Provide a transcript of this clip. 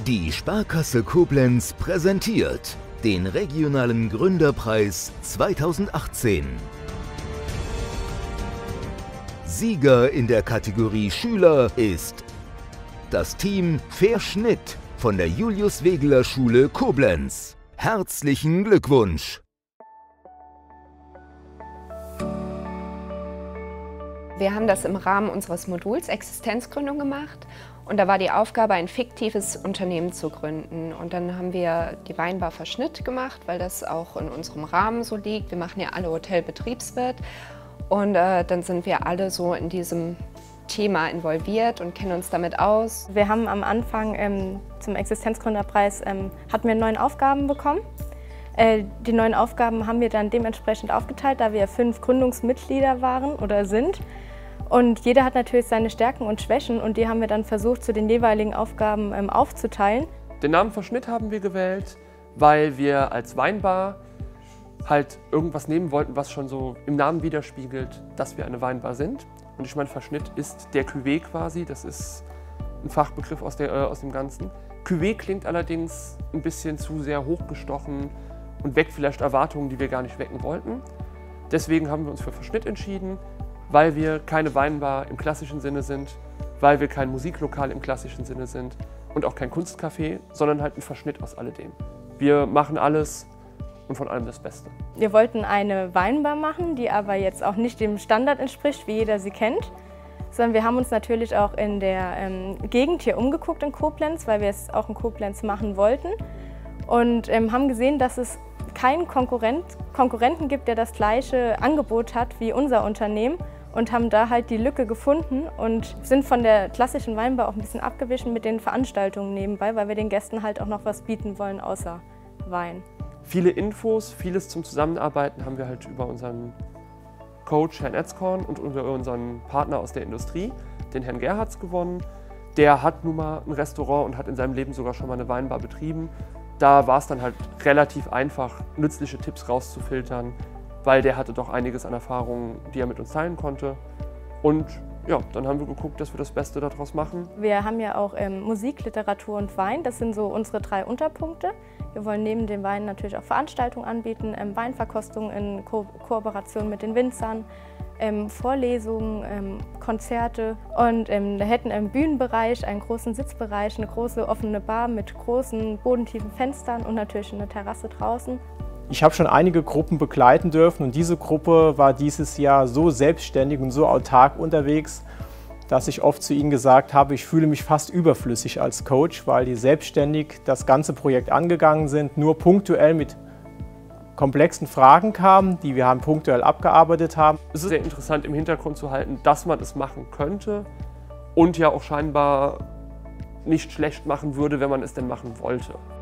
Die Sparkasse Koblenz präsentiert den regionalen Gründerpreis 2018. Sieger in der Kategorie Schüler ist das Team Verschnitt von der Julius-Wegeler-Schule Koblenz. Herzlichen Glückwunsch! Wir haben das im Rahmen unseres Moduls Existenzgründung gemacht und da war die Aufgabe, ein fiktives Unternehmen zu gründen. Und dann haben wir die Weinbar Verschnitt gemacht, weil das auch in unserem Rahmen so liegt. Wir machen ja alle Hotelbetriebswirt und dann sind wir alle so in diesem Thema involviert und kennen uns damit aus. Wir haben am Anfang zum Existenzgründerpreis hatten wir 9 Aufgaben bekommen. Die 9 Aufgaben haben wir dann dementsprechend aufgeteilt, da wir 5 Gründungsmitglieder waren oder sind. Und jeder hat natürlich seine Stärken und Schwächen und die haben wir dann versucht, zu den jeweiligen Aufgaben aufzuteilen. Den Namen Verschnitt haben wir gewählt, weil wir als Weinbar halt irgendwas nehmen wollten, was schon so im Namen widerspiegelt, dass wir eine Weinbar sind. Und ich meine, Verschnitt ist der Cuvée quasi, das ist ein Fachbegriff aus dem Ganzen. Cuvée klingt allerdings ein bisschen zu sehr hochgestochen und weckt vielleicht Erwartungen, die wir gar nicht wecken wollten. Deswegen haben wir uns für Verschnitt entschieden, weil wir keine Weinbar im klassischen Sinne sind, weil wir kein Musiklokal im klassischen Sinne sind und auch kein Kunstcafé, sondern halt ein Verschnitt aus alledem. Wir machen alles und von allem das Beste. Wir wollten eine Weinbar machen, die aber jetzt auch nicht dem Standard entspricht, wie jeder sie kennt, sondern wir haben uns natürlich auch in der Gegend hier umgeguckt in Koblenz, weil wir es auch in Koblenz machen wollten und haben gesehen, dass es keinen Konkurrenten gibt, der das gleiche Angebot hat wie unser Unternehmen und haben da halt die Lücke gefunden und sind von der klassischen Weinbar auch ein bisschen abgewichen mit den Veranstaltungen nebenbei, weil wir den Gästen halt auch noch was bieten wollen außer Wein. Viele Infos, vieles zum Zusammenarbeiten haben wir halt über unseren Coach Herrn Etzkorn und über unseren Partner aus der Industrie, den Herrn Gerhards, gewonnen. Der hat nun mal ein Restaurant und hat in seinem Leben sogar schon mal eine Weinbar betrieben. Da war es dann halt relativ einfach, nützliche Tipps rauszufiltern, weil der hatte doch einiges an Erfahrungen, die er mit uns teilen konnte. Und ja, dann haben wir geguckt, dass wir das Beste daraus machen. Wir haben ja auch Musik, Literatur und Wein. Das sind so unsere 3 Unterpunkte. Wir wollen neben dem Wein natürlich auch Veranstaltungen anbieten, Weinverkostungen in Kooperation mit den Winzern, Vorlesungen, Konzerte und wir hätten im Bühnenbereich einen großen Sitzbereich, eine große offene Bar mit großen bodentiefen Fenstern und natürlich eine Terrasse draußen. Ich habe schon einige Gruppen begleiten dürfen und diese Gruppe war dieses Jahr so selbstständig und so autark unterwegs, dass ich oft zu ihnen gesagt habe, ich fühle mich fast überflüssig als Coach, weil die selbstständig das ganze Projekt angegangen sind, nur punktuell mit komplexen Fragen kamen, die wir punktuell abgearbeitet haben. Es ist sehr interessant im Hintergrund zu halten, dass man es machen könnte und ja auch scheinbar nicht schlecht machen würde, wenn man es denn machen wollte.